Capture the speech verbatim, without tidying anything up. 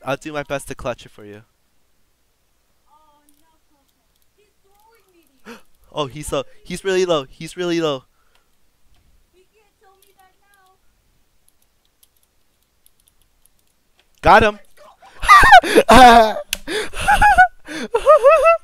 I'll do my best to clutch it for you. Oh, no, Coco. He's throwing me these. Oh, he's low. He's really low. He's really low. He can't tell me that now. Got him. Let's go.